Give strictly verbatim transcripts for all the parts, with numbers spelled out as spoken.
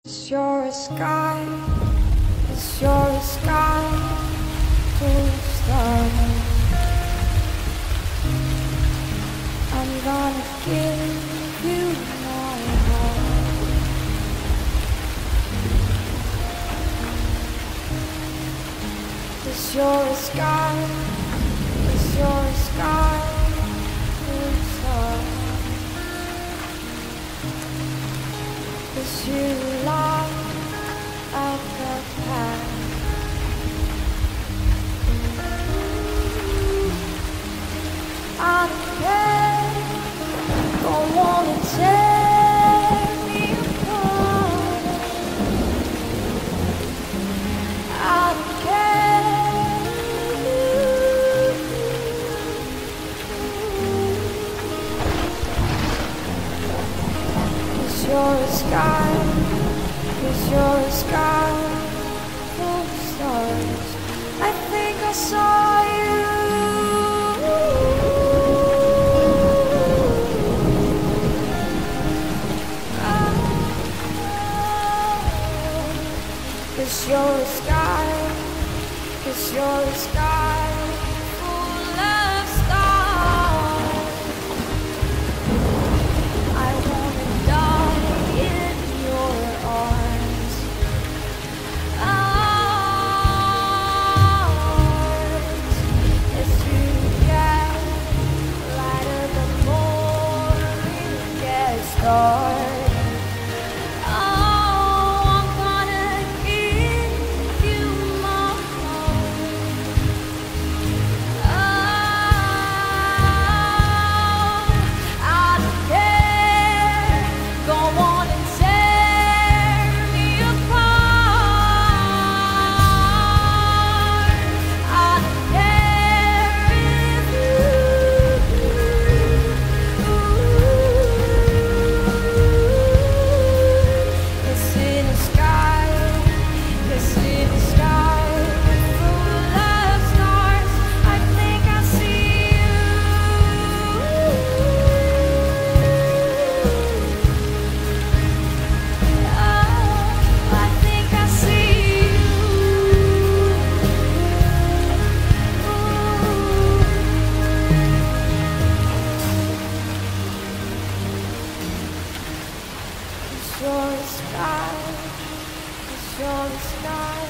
It's your sky, it's your sky to start. I'm gonna give you my heart. It's your sky, it's your sky to start. Cause you light up the path. I don't care, don't wanna tear me apart. I don't care. It's your sky, it's your sky full of stars. I think I saw you. It's your sky, it's your sky full of stars. I wanna die in your arms, arms. As you get lighter, the more it gets dark. It's your sky, it's your sky.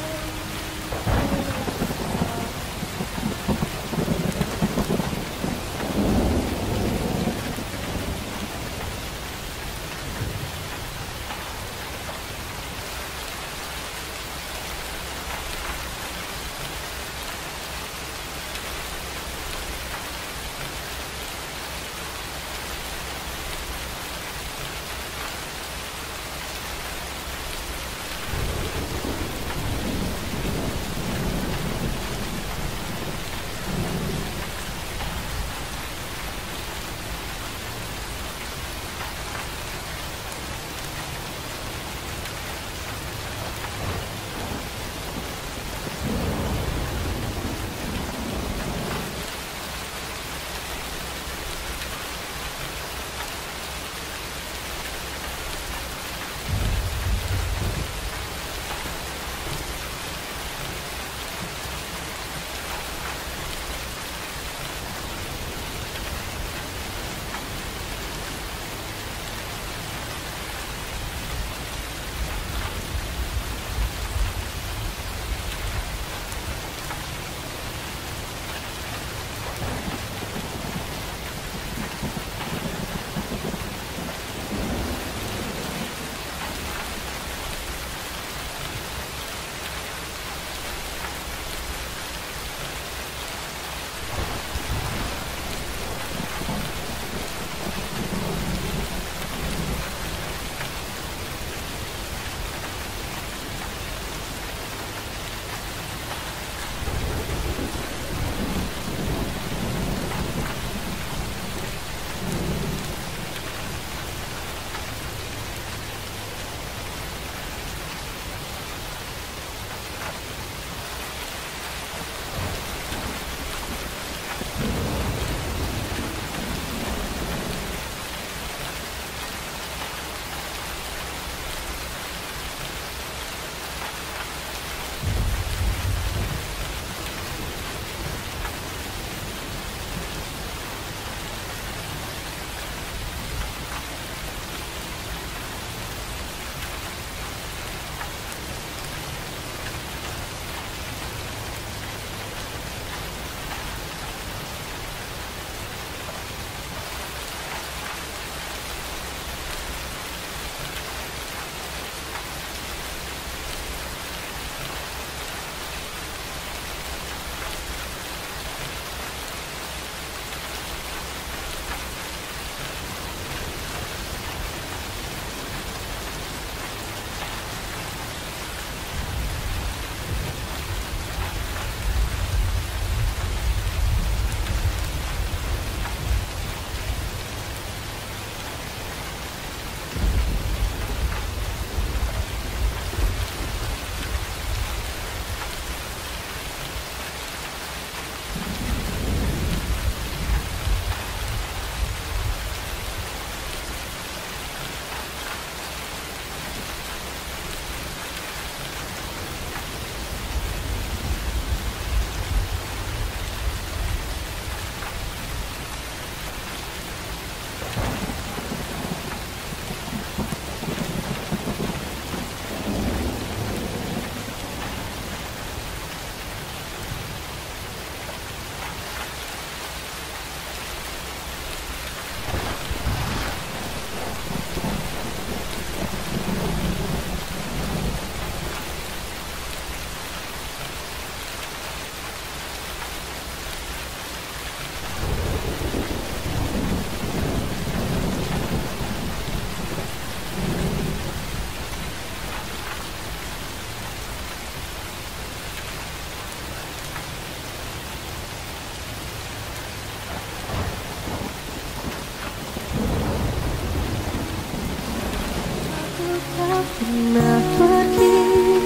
pernah pergi,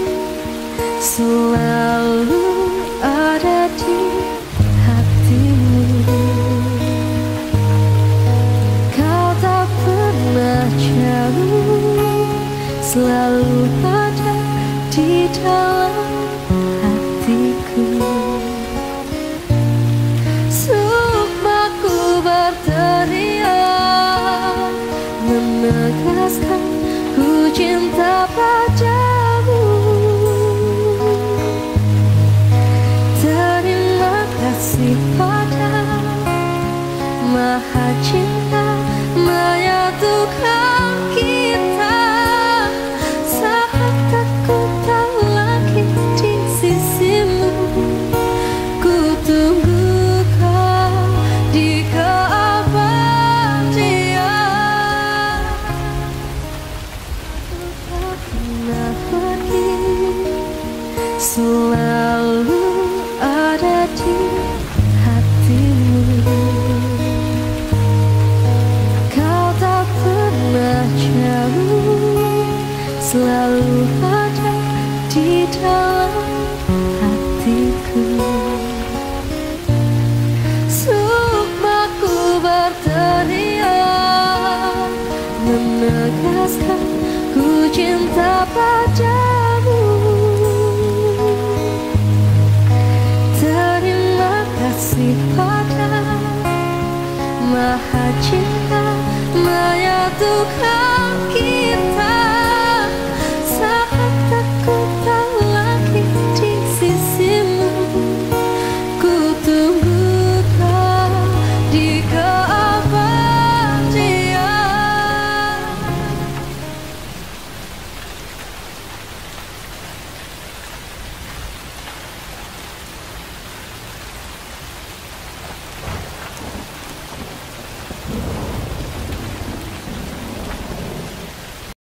selalu ada di hatimu. Kau tak pernah jauh, selalu ada di dalam hatiku. Sumpahku berteriak, menegaskan ku cinta padamu. Terima kasih pada Maha Cinta menyatukan kita. Saat aku tak lagi di sisimu, ku tunggu kau di keabadian. Ku tak pernah pergi, selalu ada di hatimu. Kau tak pernah jauh, selalu ada di dalam